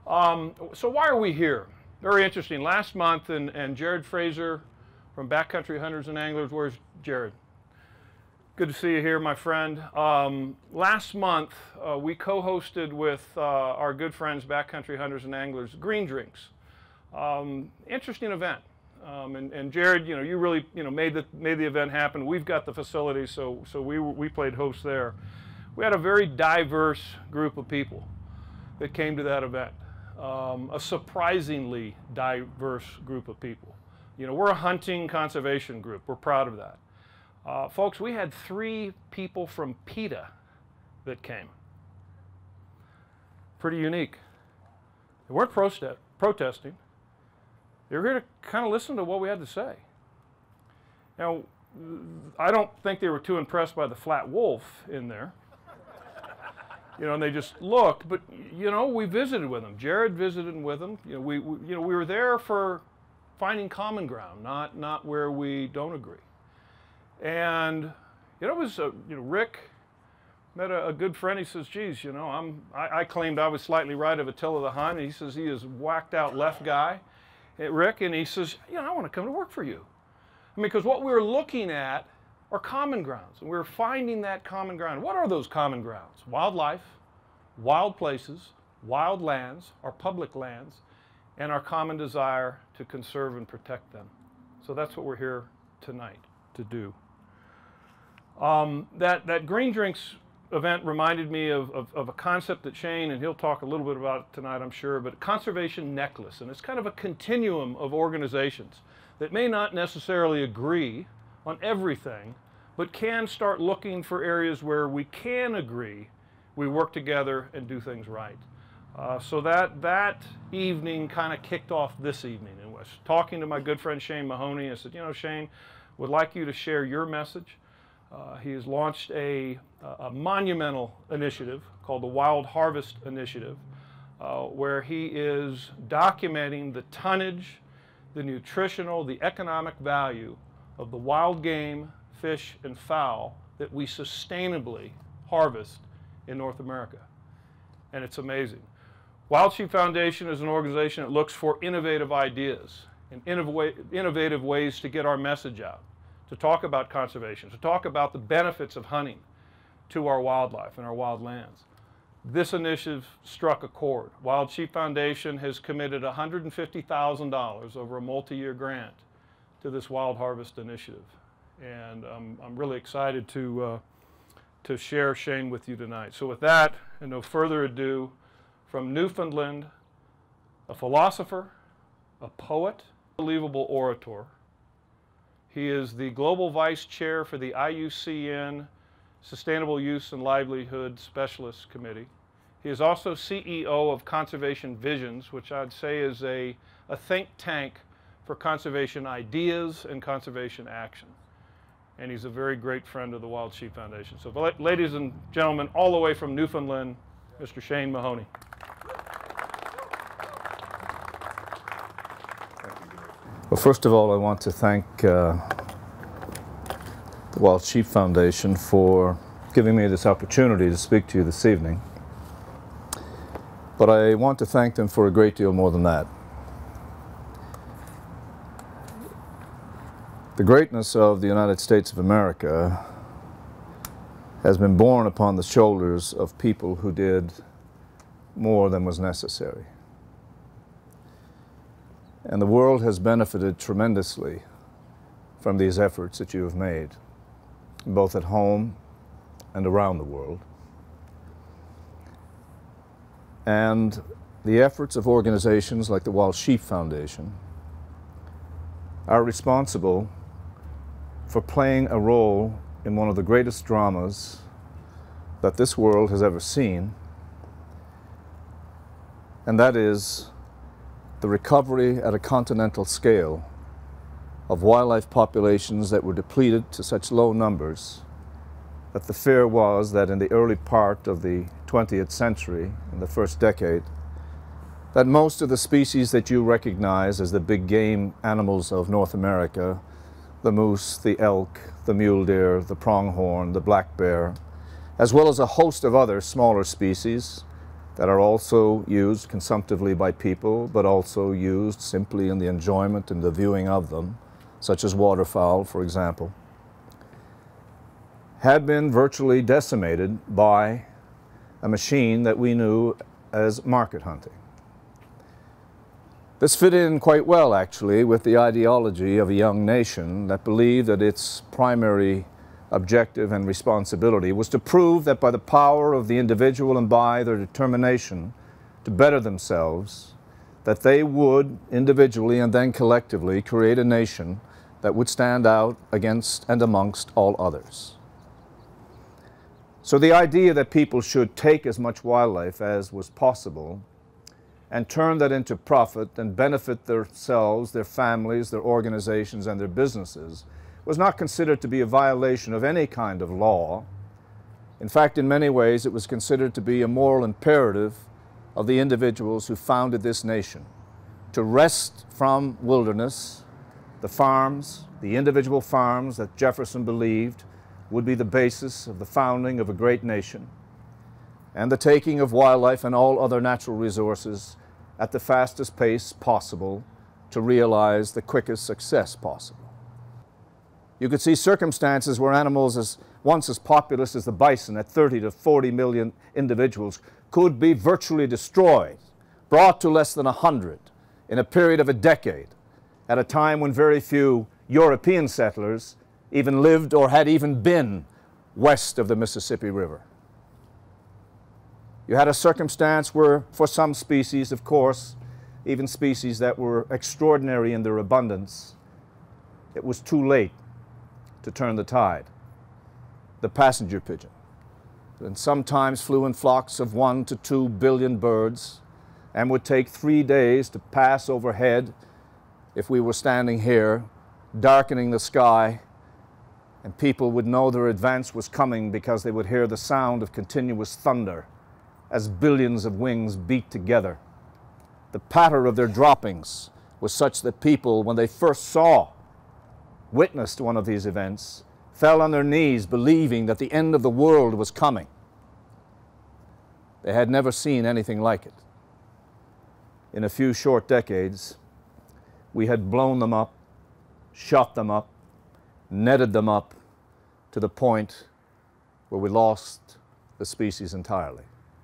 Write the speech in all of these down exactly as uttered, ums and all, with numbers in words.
Um, so why are we here? Very interesting. Last month, and, and Jared Fraser from Backcountry Hunters and Anglers, where's Jared? Good to see you here, my friend. Um, last month, uh, we co-hosted with uh, our good friends, Backcountry Hunters and Anglers, Green Drinks. Um, interesting event. Um, and, and Jared, you know, you really, you know, made the made the event happen. We've got the facilities, so so we we played host there. We had a very diverse group of people that came to that event. Um, a surprisingly diverse group of people. You know, we're a hunting conservation group. We're proud of that. Uh, folks, we had three people from PETA that came. Pretty unique. They weren't proste- protesting. They were here to kind of listen to what we had to say. Now, I don't think they were too impressed by the flat wolf in there. You know, and they just looked, but, you know, we visited with them. Jared visited with them. You know, we, we, you know, we were there for finding common ground, not, not where we don't agree. And, you know, it was, uh, you know, Rick met a, a good friend. He says, geez, you know, I'm, I, I claimed I was slightly right of Attila the Hun. He says he is whacked out left guy, Rick, and he says, you know, I want to come to work for you. I mean, because what we were looking at are common grounds, and we're finding that common ground. What are those common grounds? Wildlife, wild places, wild lands, our public lands, and our common desire to conserve and protect them. So that's what we're here tonight to do. Um, that, that Green Drinks event reminded me of, of, of a concept that Shane, and he'll talk a little bit about it tonight, I'm sure, but conservation necklace. And it's kind of a continuum of organizations that may not necessarily agree on everything, but can start looking for areas where we can agree, we work together and do things right. Uh, so that, that evening kind of kicked off this evening. And was talking to my good friend Shane Mahoney. I said, you know, Shane, would like you to share your message. Uh, he has launched a, a monumental initiative called the Wild Harvest Initiative, uh, where he is documenting the tonnage, the nutritional, the economic value of the wild game, fish, and fowl that we sustainably harvest in North America. And it's amazing. Wild Sheep Foundation is an organization that looks for innovative ideas and innovative ways to get our message out, to talk about conservation, to talk about the benefits of hunting to our wildlife and our wild lands. This initiative struck a chord. Wild Sheep Foundation has committed one hundred fifty thousand dollars over a multi-year grant to this Wild Harvest Initiative. And um, I'm really excited to, uh, to share Shane with you tonight. So with that, and no further ado, from Newfoundland, a philosopher, a poet, unbelievable orator. He is the Global Vice Chair for the I U C N Sustainable Use and Livelihood Specialist Committee. He is also C E O of Conservation Visions, which I'd say is a, a think tank for conservation ideas and conservation action. And he's a very great friend of the Wild Sheep Foundation. So ladies and gentlemen, all the way from Newfoundland, Mister Shane Mahoney. Well, first of all, I want to thank uh, the Wild Sheep Foundation for giving me this opportunity to speak to you this evening. But I want to thank them for a great deal more than that. The greatness of the United States of America has been borne upon the shoulders of people who did more than was necessary. And the world has benefited tremendously from these efforts that you have made, both at home and around the world. And the efforts of organizations like the Wild Sheep Foundation are responsible for playing a role in one of the greatest dramas that this world has ever seen, and that is the recovery at a continental scale of wildlife populations that were depleted to such low numbers that the fear was that in the early part of the twentieth century, in the first decade, that most of the species that you recognize as the big game animals of North America, the moose, the elk, the mule deer, the pronghorn, the black bear, as well as a host of other smaller species that are also used consumptively by people, but also used simply in the enjoyment and the viewing of them, such as waterfowl, for example, had been virtually decimated by a machine that we knew as market hunting. This fit in quite well, actually, with the ideology of a young nation that believed that its primary objective and responsibility was to prove that by the power of the individual and by their determination to better themselves, that they would individually and then collectively create a nation that would stand out against and amongst all others. So the idea that people should take as much wildlife as was possible and turn that into profit and benefit themselves, their families, their organizations, and their businesses was not considered to be a violation of any kind of law. In fact, in many ways, it was considered to be a moral imperative of the individuals who founded this nation, to wrest from wilderness the farms, the individual farms that Jefferson believed would be the basis of the founding of a great nation, and the taking of wildlife and all other natural resources at the fastest pace possible to realize the quickest success possible. You could see circumstances where animals as once as populous as the bison at thirty to forty million individuals could be virtually destroyed, brought to less than a hundred in a period of a decade, at a time when very few European settlers even lived or had even been west of the Mississippi River. You had a circumstance where, for some species, of course, even species that were extraordinary in their abundance, it was too late to turn the tide. The passenger pigeon, and sometimes flew in flocks of one to two billion birds and would take three days to pass overhead if we were standing here, darkening the sky, and people would know their advance was coming because they would hear the sound of continuous thunder as billions of wings beat together. The patter of their droppings was such that people, when they first saw, witnessed one of these events, fell on their knees believing that the end of the world was coming. They had never seen anything like it. In a few short decades, we had blown them up, shot them up, netted them up to the point where we lost the species entirely.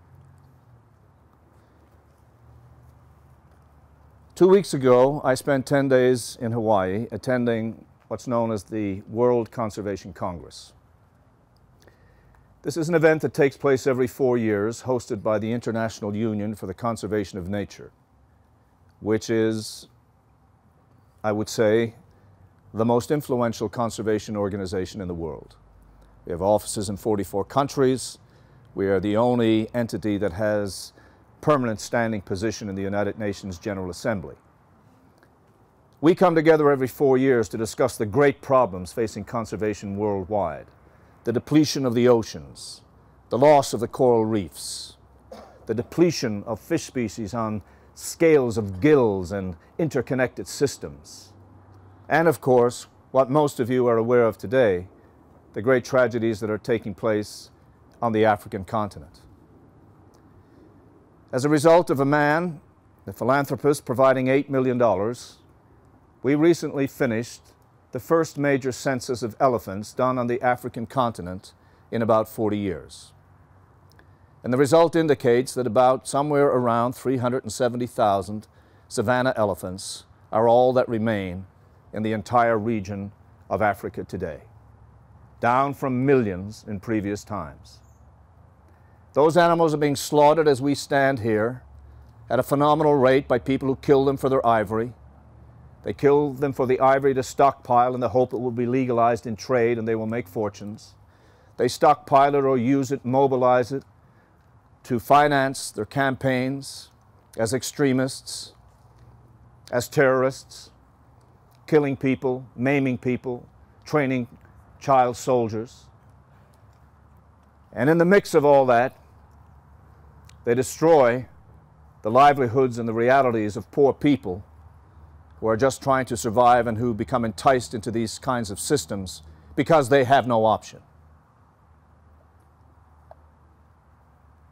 Two weeks ago, I spent ten days in Hawaii attending what's known as the World Conservation Congress. This is an event that takes place every four years, hosted by the International Union for the Conservation of Nature, which is, I would say, the most influential conservation organization in the world. We have offices in forty-four countries. We are the only entity that has permanent standing position in the United Nations General Assembly. We come together every four years to discuss the great problems facing conservation worldwide: the depletion of the oceans, the loss of the coral reefs, the depletion of fish species on scales of gills and interconnected systems, and of course, what most of you are aware of today, the great tragedies that are taking place on the African continent. As a result of a man, a philanthropist, providing eight million dollars, we recently finished the first major census of elephants done on the African continent in about forty years. And the result indicates that about somewhere around three hundred seventy thousand savanna elephants are all that remain in the entire region of Africa today, down from millions in previous times. Those animals are being slaughtered as we stand here at a phenomenal rate by people who kill them for their ivory. They kill them for the ivory to stockpile in the hope it will be legalized in trade and they will make fortunes. They stockpile it or use it, mobilize it to finance their campaigns as extremists, as terrorists, killing people, maiming people, training child soldiers. And in the mix of all that, they destroy the livelihoods and the realities of poor people who are just trying to survive and who become enticed into these kinds of systems because they have no option.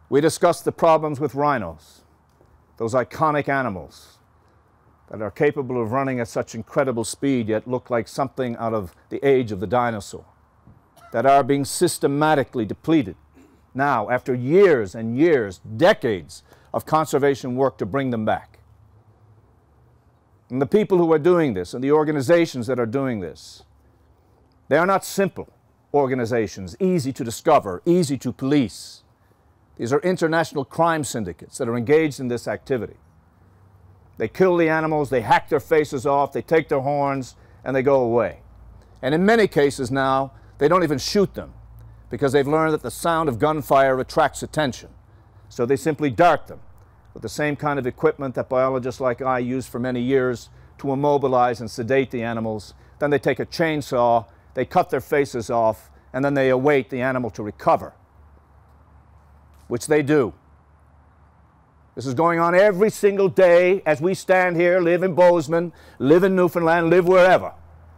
We discussed the problems with rhinos, those iconic animals that are capable of running at such incredible speed yet look like something out of the age of the dinosaur, that are being systematically depleted now after years and years, decades of conservation work to bring them back. And the people who are doing this and the organizations that are doing this, they are not simple organizations, easy to discover, easy to police. These are international crime syndicates that are engaged in this activity. They kill the animals, they hack their faces off, they take their horns, and they go away. And in many cases now, they don't even shoot them because they've learned that the sound of gunfire attracts attention. So they simply dart them with the same kind of equipment that biologists like I used for many years to immobilize and sedate the animals. Then they take a chainsaw, they cut their faces off, and then they await the animal to recover, which they do. This is going on every single day as we stand here, live in Bozeman, live in Newfoundland, live wherever.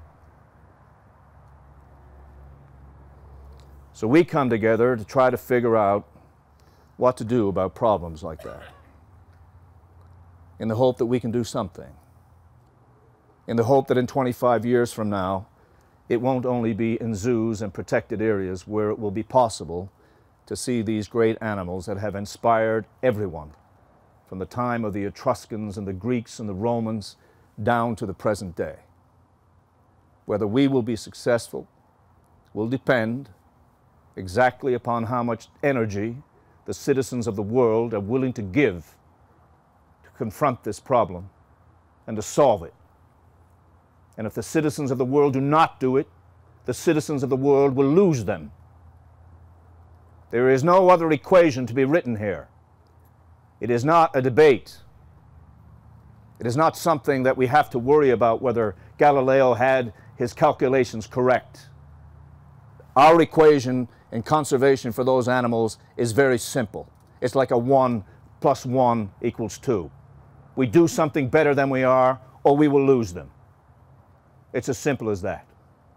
So we come together to try to figure out what to do about problems like that, in the hope that we can do something, in the hope that in twenty-five years from now, it won't only be in zoos and protected areas where it will be possible to see these great animals that have inspired everyone from the time of the Etruscans and the Greeks and the Romans down to the present day. Whether we will be successful will depend exactly upon how much energy the citizens of the world are willing to give to confront this problem and to solve it. And if the citizens of the world do not do it, the citizens of the world will lose them. There is no other equation to be written here. It is not a debate. It is not something that we have to worry about whether Galileo had his calculations correct. Our equation in conservation for those animals is very simple. It's like a one plus one equals two. We do something better than we are, or we will lose them. It's as simple as that.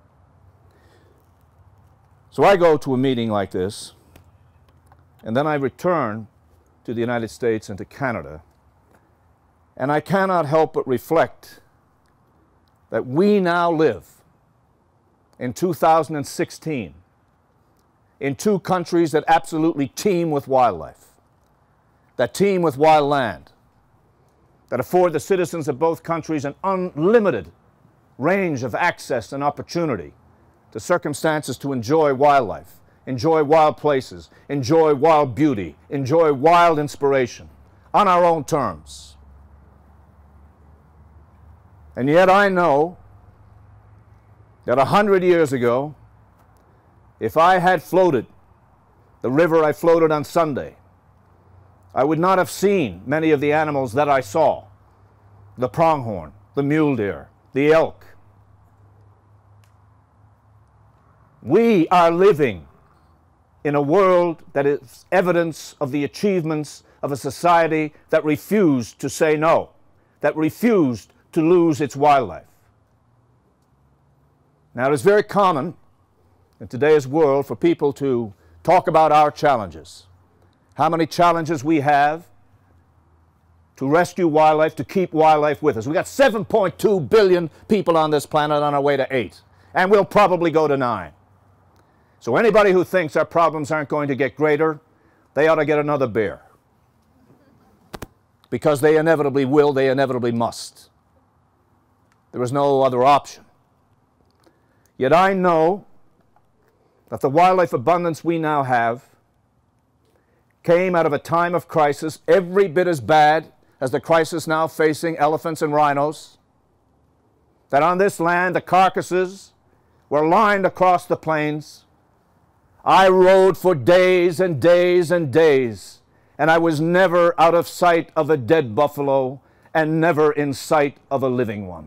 So I go to a meeting like this, and then I return to the United States and to Canada, and I cannot help but reflect that we now live in two thousand sixteen in two countries that absolutely teem with wildlife, that teem with wild land, that afford the citizens of both countries an unlimited range of access and opportunity to circumstances to enjoy wildlife, enjoy wild places, enjoy wild beauty, enjoy wild inspiration on our own terms. And yet I know that a hundred years ago, if I had floated the river I floated on Sunday, I would not have seen many of the animals that I saw: the pronghorn, the mule deer, the elk. We are living in a world that is evidence of the achievements of a society that refused to say no, that refused to lose its wildlife. Now, it is very common in today's world for people to talk about our challenges, how many challenges we have to rescue wildlife, to keep wildlife with us. We've got seven point two billion people on this planet on our way to eight, and we'll probably go to nine. So anybody who thinks our problems aren't going to get greater, they ought to get another beer. Because they inevitably will, they inevitably must. There is no other option. Yet I know that the wildlife abundance we now have came out of a time of crisis every bit as bad as the crisis now facing elephants and rhinos. That on this land the carcasses were lined across the plains. I rode for days and days and days, and I was never out of sight of a dead buffalo and never in sight of a living one.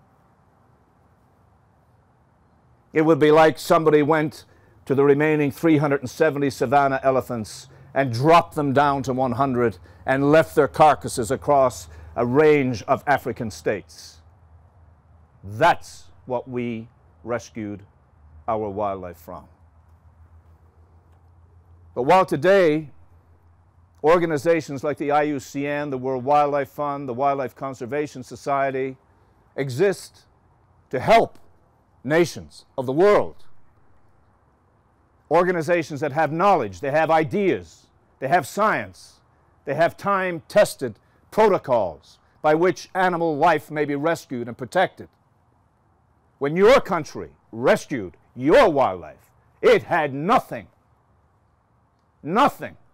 It would be like somebody went to the remaining three hundred seventy savanna elephants and dropped them down to one hundred and left their carcasses across a range of African states. That's what we rescued our wildlife from. But while today Organizations like the I U C N, the World Wildlife Fund, the Wildlife Conservation Society exist to help nations of the world. Organizations that have knowledge, they have ideas, they have science, they have time-tested protocols by which animal life may be rescued and protected. When your country rescued your wildlife, it had nothing. Nothing.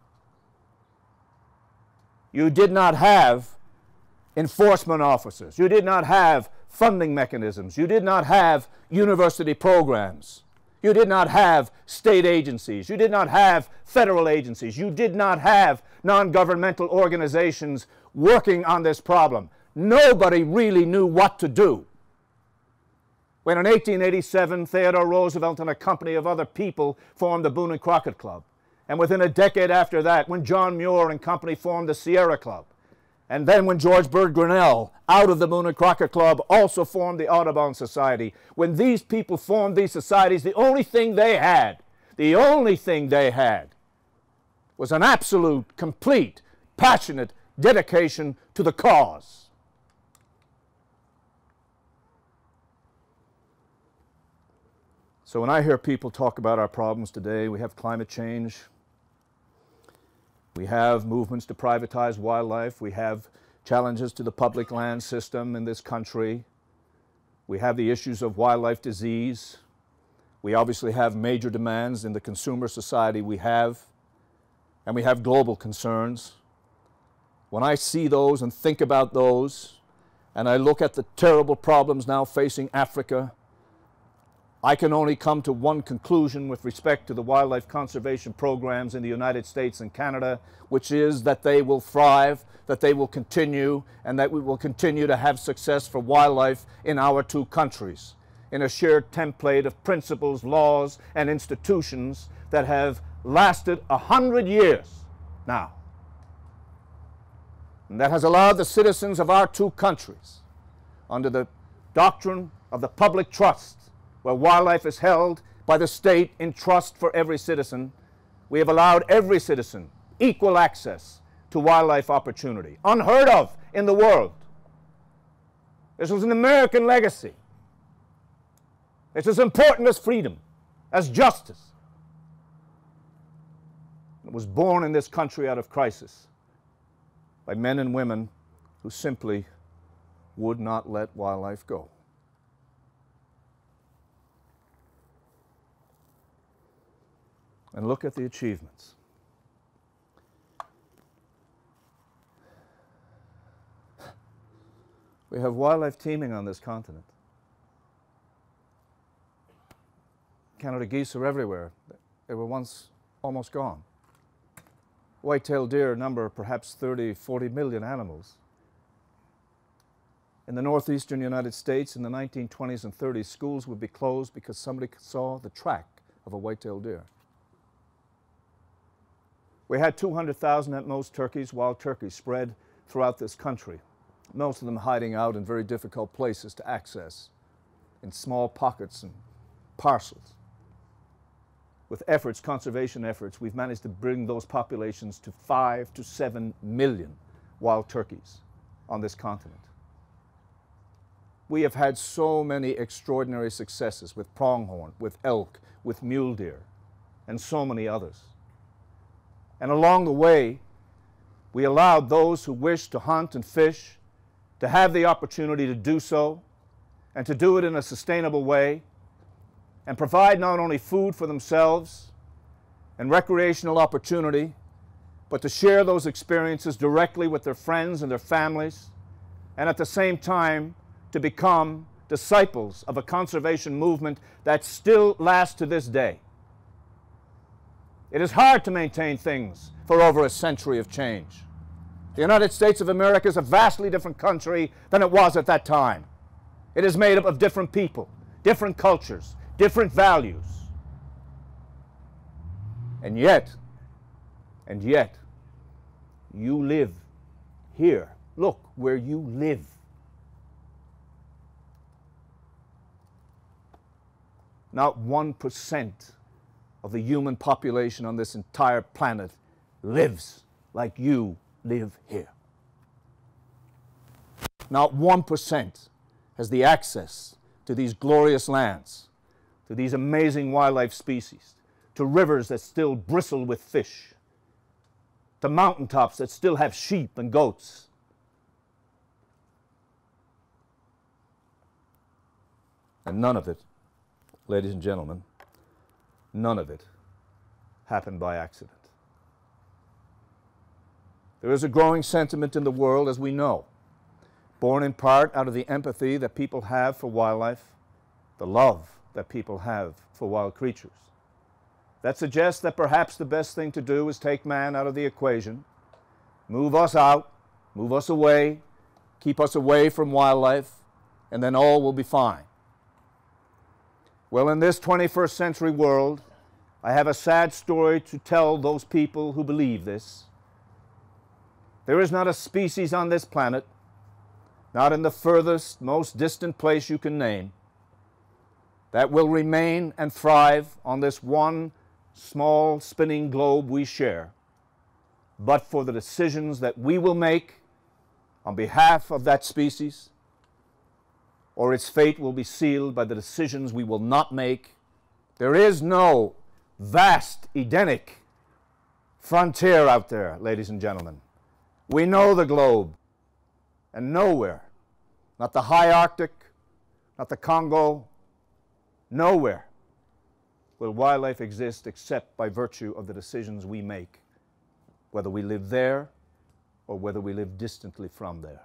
You did not have enforcement officers. You did not have funding mechanisms. You did not have university programs. You did not have state agencies. You did not have federal agencies. You did not have non-governmental organizations working on this problem. Nobody really knew what to do. When in eighteen eighty-seven, Theodore Roosevelt and a company of other people formed the Boone and Crockett Club. And within a decade after that, when John Muir and company formed the Sierra Club, and then when George Bird Grinnell, out of the Boone and Crockett Club, also formed the Audubon Society, when these people formed these societies, the only thing they had, the only thing they had, was an absolute, complete, passionate dedication to the cause. So when I hear people talk about our problems today, we have climate change, we have movements to privatize wildlife. We have challenges to the public land system in this country. We have the issues of wildlife disease. We obviously have major demands in the consumer society we have. And we have global concerns. When I see those and think about those, and I look at the terrible problems now facing Africa, I can only come to one conclusion with respect to the wildlife conservation programs in the United States and Canada, which is that they will thrive, that they will continue, and that we will continue to have success for wildlife in our two countries, in a shared template of principles, laws, and institutions that have lasted a hundred years now. And that has allowed the citizens of our two countries, under the doctrine of the public trust, where wildlife is held by the state in trust for every citizen, we have allowed every citizen equal access to wildlife opportunity, unheard of in the world. This was an American legacy. It's as important as freedom, as justice. It was born in this country out of crisis by men and women who simply would not let wildlife go. And look at the achievements. We have wildlife teeming on this continent. Canada geese are everywhere. They were once almost gone. White-tailed deer number perhaps thirty, forty million animals. In the northeastern United States in the nineteen twenties and thirties, schools would be closed because somebody saw the track of a white-tailed deer. We had two hundred thousand at most turkeys, wild turkeys, spread throughout this country, most of them hiding out in very difficult places to access, in small pockets and parcels. With efforts, conservation efforts, we've managed to bring those populations to five to seven million wild turkeys on this continent. We have had so many extraordinary successes with pronghorn, with elk, with mule deer, and so many others. And along the way, we allowed those who wished to hunt and fish to have the opportunity to do so, and to do it in a sustainable way, and provide not only food for themselves and recreational opportunity, but to share those experiences directly with their friends and their families, and at the same time to become disciples of a conservation movement that still lasts to this day. It is hard to maintain things for over a century of change. The United States of America is a vastly different country than it was at that time. It is made up of different people, different cultures, different values. And yet, and yet, you live here. Look where you live. Not one percent of the human population on this entire planet lives like you live here. Not one percent has the access to these glorious lands, to these amazing wildlife species, to rivers that still bristle with fish, to mountaintops that still have sheep and goats. And none of it, ladies and gentlemen, none of it happened by accident. There is a growing sentiment in the world, as we know, born in part out of the empathy that people have for wildlife, the love that people have for wild creatures, that suggests that perhaps the best thing to do is take man out of the equation, move us out, move us away, keep us away from wildlife, and then all will be fine. Well, in this twenty-first century world, I have a sad story to tell those people who believe this. There is not a species on this planet, not in the furthest, most distant place you can name, that will remain and thrive on this one small spinning globe we share, but for the decisions that we will make on behalf of that species, or its fate will be sealed by the decisions we will not make. There is no vast Edenic frontier out there, ladies and gentlemen. We know the globe, and nowhere, not the high Arctic, not the Congo, nowhere will wildlife exist except by virtue of the decisions we make, whether we live there or whether we live distantly from there.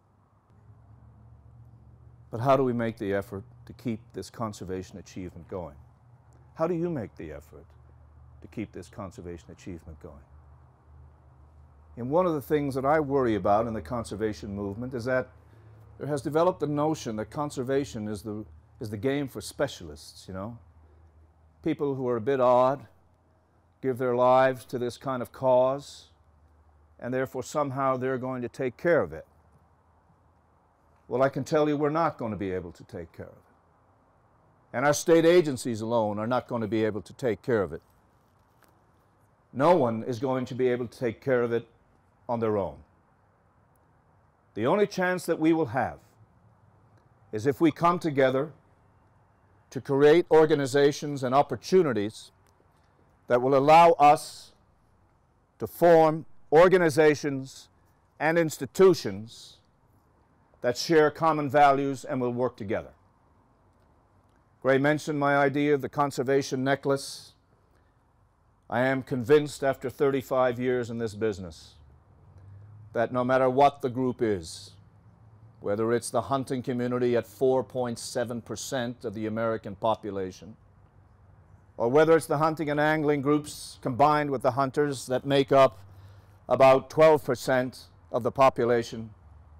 But how do we make the effort to keep this conservation achievement going? How do you make the effort to keep this conservation achievement going? And one of the things that I worry about in the conservation movement is that there has developed the notion that conservation is the, is the game for specialists, you know? People who are a bit odd, give their lives to this kind of cause, and therefore somehow they're going to take care of it. Well, I can tell you we're not going to be able to take care of it. And our state agencies alone are not going to be able to take care of it. No one is going to be able to take care of it on their own. The only chance that we will have is if we come together to create organizations and opportunities that will allow us to form organizations and institutions that share common values and will work together. Gray mentioned my idea of the conservation necklace. I am convinced after thirty-five years in this business that no matter what the group is, whether it's the hunting community at four point seven percent of the American population, or whether it's the hunting and angling groups combined with the hunters that make up about twelve percent of the population,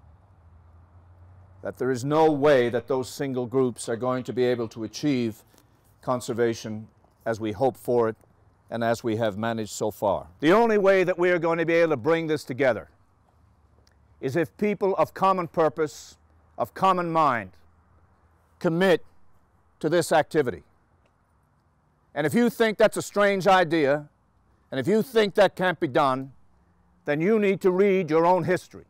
that there is no way that those single groups are going to be able to achieve conservation as we hope for it and as we have managed so far. The only way that we are going to be able to bring this together is if people of common purpose, of common mind, commit to this activity. And if you think that's a strange idea, and if you think that can't be done, then you need to read your own history.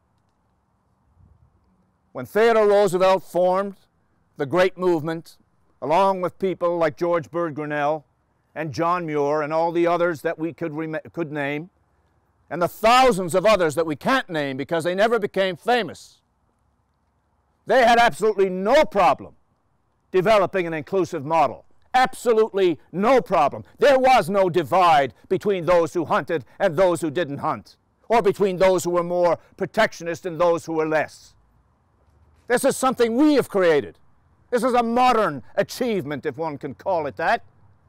When Theodore Roosevelt formed the great movement, along with people like George Bird Grinnell and John Muir and all the others that we could, could name, and the thousands of others that we can't name because they never became famous, they had absolutely no problem developing an inclusive model. Absolutely no problem. There was no divide between those who hunted and those who didn't hunt, or between those who were more protectionist and those who were less. This is something we have created. This is a modern achievement, if one can call it that.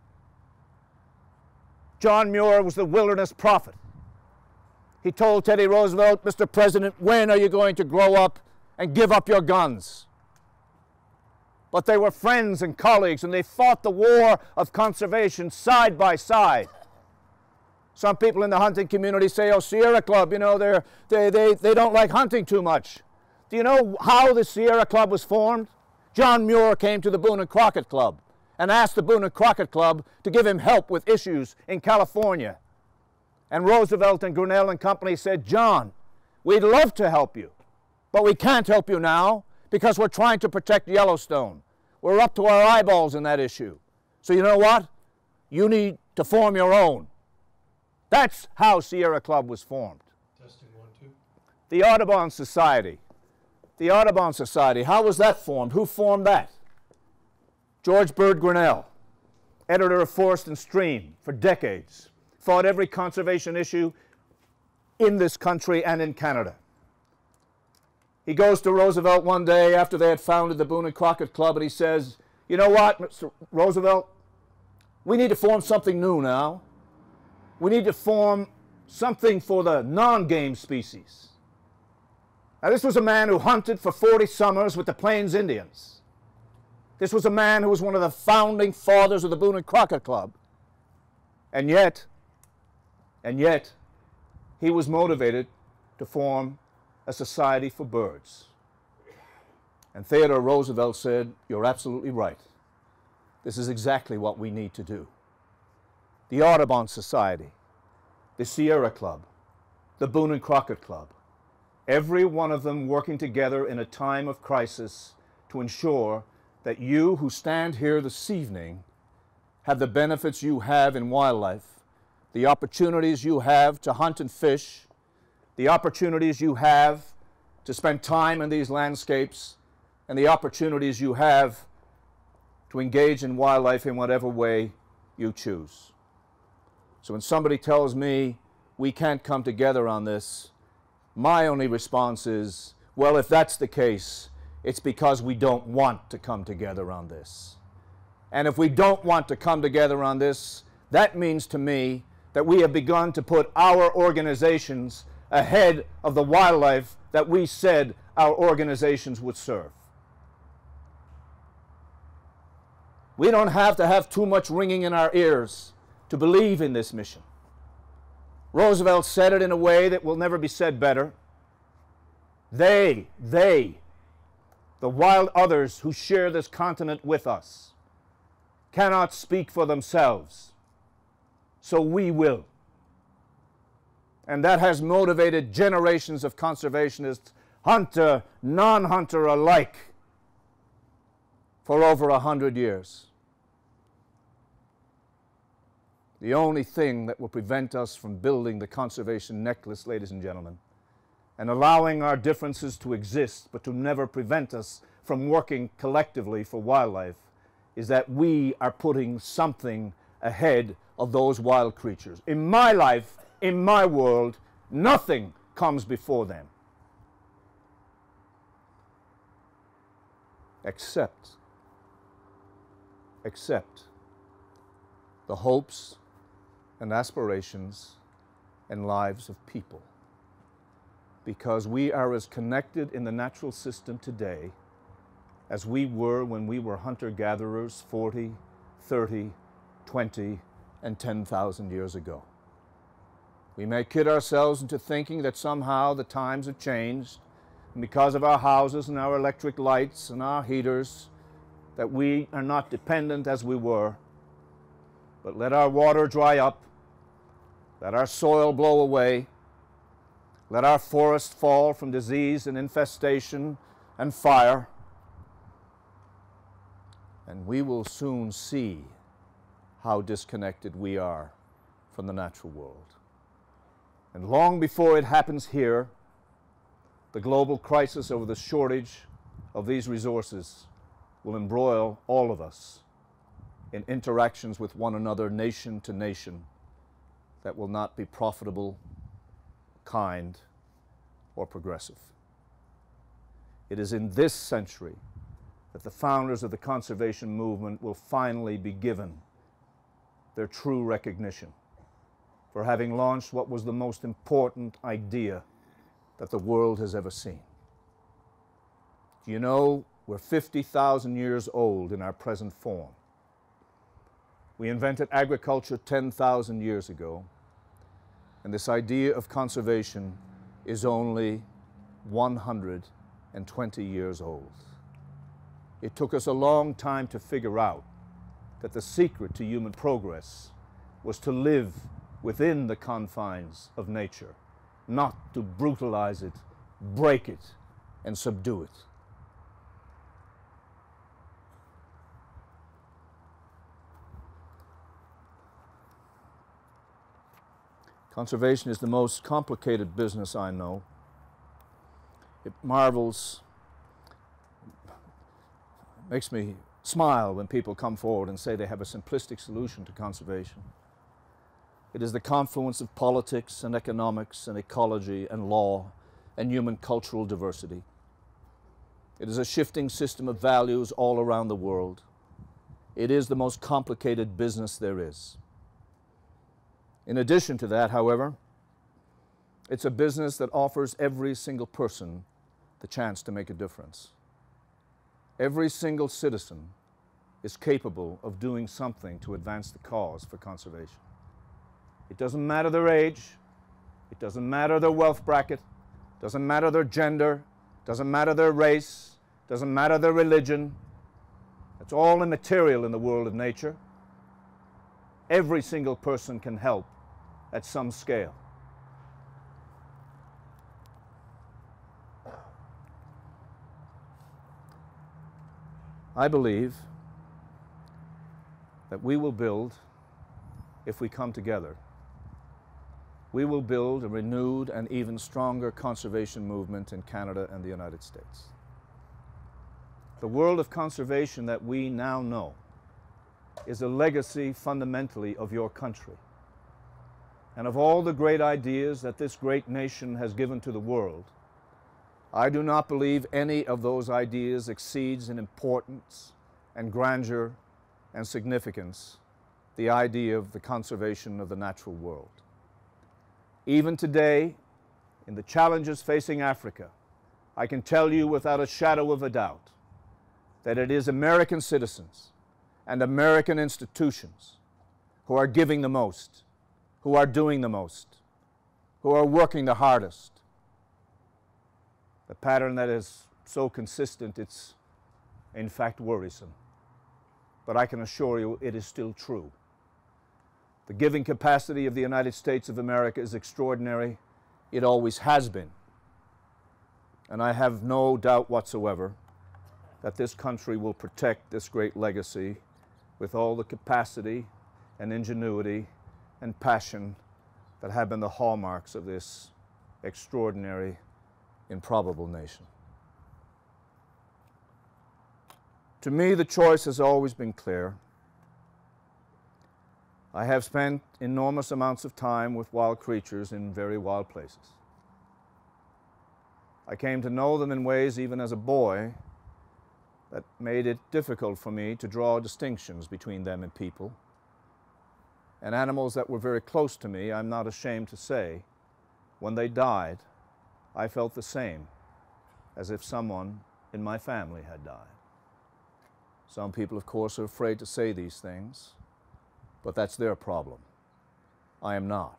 John Muir was the wilderness prophet. He told Teddy Roosevelt, "Mister President, when are you going to grow up and give up your guns?" But they were friends and colleagues, and they fought the war of conservation side by side. Some people in the hunting community say, "Oh, Sierra Club, you know, they're, they, they, they don't like hunting too much." Do you know how the Sierra Club was formed? John Muir came to the Boone and Crockett Club and asked the Boone and Crockett Club to give him help with issues in California. And Roosevelt and Grinnell and company said, John, we'd love to help you, but we can't help you now because we're trying to protect Yellowstone. We're up to our eyeballs in that issue. So you know what? You need to form your own. That's how Sierra Club was formed. Testing one, two. The Audubon Society. The Audubon Society, how was that formed? Who formed that? George Bird Grinnell, editor of Forest and Stream for decades, fought every conservation issue in this country and in Canada. He goes to Roosevelt one day after they had founded the Boone and Crockett Club, and he says, you know what, Mister Roosevelt, we need to form something new now. We need to form something for the non-game species. Now, this was a man who hunted for forty summers with the Plains Indians. This was a man who was one of the founding fathers of the Boone and Crockett Club. And yet, and yet, he was motivated to form a society for birds. And Theodore Roosevelt said, you're absolutely right. This is exactly what we need to do. The Audubon Society, the Sierra Club, the Boone and Crockett Club, every one of them working together in a time of crisis to ensure that you who stand here this evening have the benefits you have in wildlife, the opportunities you have to hunt and fish, the opportunities you have to spend time in these landscapes, and the opportunities you have to engage in wildlife in whatever way you choose. So when somebody tells me we can't come together on this, my only response is, well, if that's the case, it's because we don't want to come together on this. And if we don't want to come together on this, that means to me that we have begun to put our organizations ahead of the wildlife that we said our organizations would serve. We don't have to have too much ringing in our ears to believe in this mission. Roosevelt said it in a way that will never be said better. They, they, the wild others who share this continent with us, cannot speak for themselves, so we will. And that has motivated generations of conservationists, hunter, non-hunter alike, for over a hundred years. The only thing that will prevent us from building the conservation necklace, ladies and gentlemen, and allowing our differences to exist, but to never prevent us from working collectively for wildlife, is that we are putting something ahead of those wild creatures. In my life, in my world, nothing comes before them. Except, except the hopes and aspirations and lives of people. Because we are as connected in the natural system today as we were when we were hunter-gatherers forty, thirty, twenty, and ten thousand years ago. We may kid ourselves into thinking that somehow the times have changed, and because of our houses and our electric lights and our heaters, that we are not dependent as we were. But let our water dry up, let our soil blow away, let our forests fall from disease and infestation and fire, and we will soon see how disconnected we are from the natural world. And long before it happens here, the global crisis over the shortage of these resources will embroil all of us in interactions with one another, nation to nation, that will not be profitable, kind, or progressive. It is in this century that the founders of the conservation movement will finally be given their true recognition for having launched what was the most important idea that the world has ever seen. Do you know we're fifty thousand years old in our present form? We invented agriculture ten thousand years ago, and this idea of conservation is only one hundred twenty years old. It took us a long time to figure out that the secret to human progress was to live within the confines of nature, not to brutalize it, break it, and subdue it. Conservation is the most complicated business I know. It marvels, makes me smile when people come forward and say they have a simplistic solution to conservation. It is the confluence of politics and economics and ecology and law and human cultural diversity. It is a shifting system of values all around the world. It is the most complicated business there is. In addition to that, however, it's a business that offers every single person the chance to make a difference. Every single citizen is capable of doing something to advance the cause for conservation. It doesn't matter their age, it doesn't matter their wealth bracket, doesn't matter their gender, doesn't matter their race, doesn't matter their religion. It's all immaterial in the world of nature. Every single person can help at some scale. I believe that we will build, if we come together, we will build a renewed and even stronger conservation movement in Canada and the United States. The world of conservation that we now know is a legacy fundamentally of your country and of all the great ideas that this great nation has given to the world. I do not believe any of those ideas exceeds in importance and grandeur and significance the idea of the conservation of the natural world. Even today, in the challenges facing Africa, I can tell you without a shadow of a doubt that it is American citizens and American institutions who are giving the most, who are doing the most, who are working the hardest. The pattern that is so consistent, it's in fact worrisome. But I can assure you it is still true. The giving capacity of the United States of America is extraordinary. It always has been. And I have no doubt whatsoever that this country will protect this great legacy with all the capacity and ingenuity and passion that have been the hallmarks of this extraordinary, improbable nation. To me, the choice has always been clear. I have spent enormous amounts of time with wild creatures in very wild places. I came to know them in ways, even as a boy, that made it difficult for me to draw distinctions between them and people. And animals that were very close to me, I'm not ashamed to say, when they died, I felt the same, as if someone in my family had died. Some people, of course, are afraid to say these things, but that's their problem. I am not.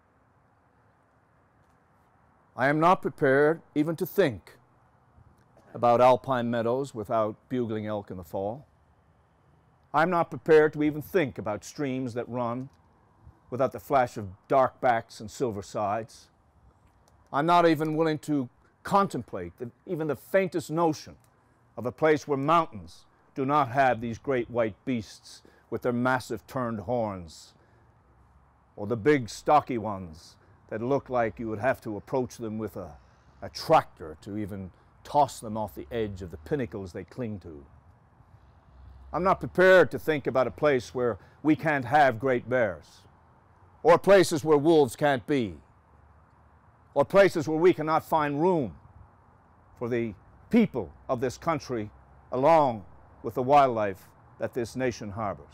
I am not prepared even to think about alpine meadows without bugling elk in the fall. I'm not prepared to even think about streams that run without the flash of dark backs and silver sides. I'm not even willing to contemplate the, even the faintest notion of a place where mountains do not have these great white beasts with their massive turned horns, or the big stocky ones that look like you would have to approach them with a, a tractor to even toss them off the edge of the pinnacles they cling to. I'm not prepared to think about a place where we can't have great bears, or places where wolves can't be, or places where we cannot find room for the people of this country along with the wildlife that this nation harbors.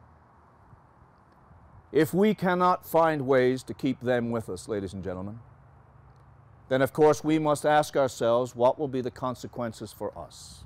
If we cannot find ways to keep them with us, ladies and gentlemen, then of course we must ask ourselves what will be the consequences for us.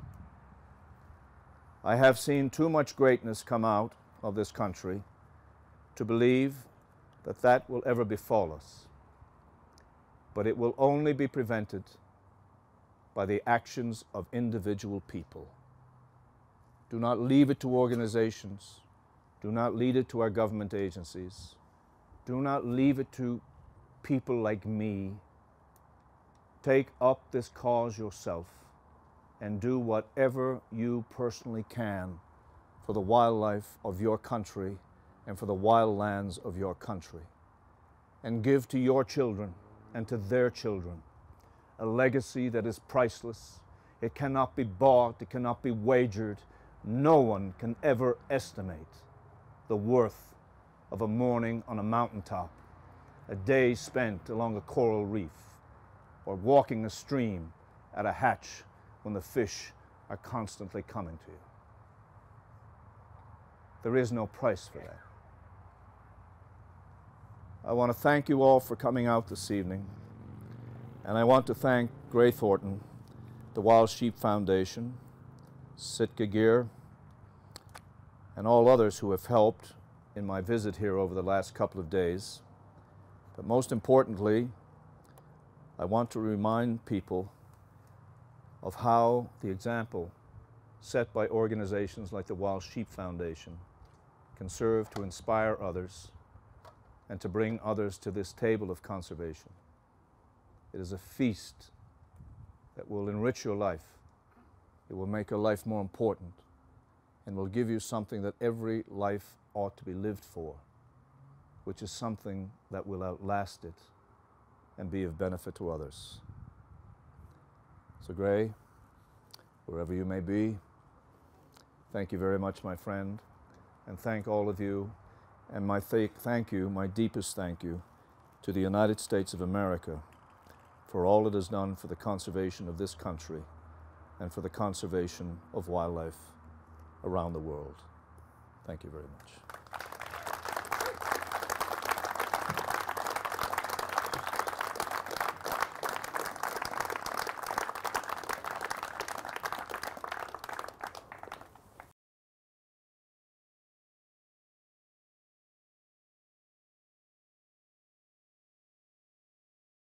I have seen too much greatness come out of this country to believe that that will ever befall us. But it will only be prevented by the actions of individual people. Do not leave it to organizations. Do not lead it to our government agencies. Do Do not leave it to people like me. Take up this cause yourself and do whatever you personally can for the wildlife of your country and for the wildlands of your country. And give to your children and to their children a legacy that is priceless. It cannot be bought, it cannot be wagered. No one can ever estimate the worth of a morning on a mountaintop, a day spent along a coral reef, or walking a stream at a hatch when the fish are constantly coming to you. There is no price for that. I want to thank you all for coming out this evening, and I want to thank Gray Thornton, the Wild Sheep Foundation, Sitka Gear, and all others who have helped in my visit here over the last couple of days. But most importantly, I want to remind people of how the example set by organizations like the Wild Sheep Foundation can serve to inspire others and to bring others to this table of conservation. It is a feast that will enrich your life. It will make your life more important and will give you something that every life ought to be lived for, which is something that will outlast it and be of benefit to others. So Gray, wherever you may be, thank you very much, my friend, and thank all of you, and my th thank you, my deepest thank you, to the United States of America for all it has done for the conservation of this country and for the conservation of wildlife around the world. Thank you very much.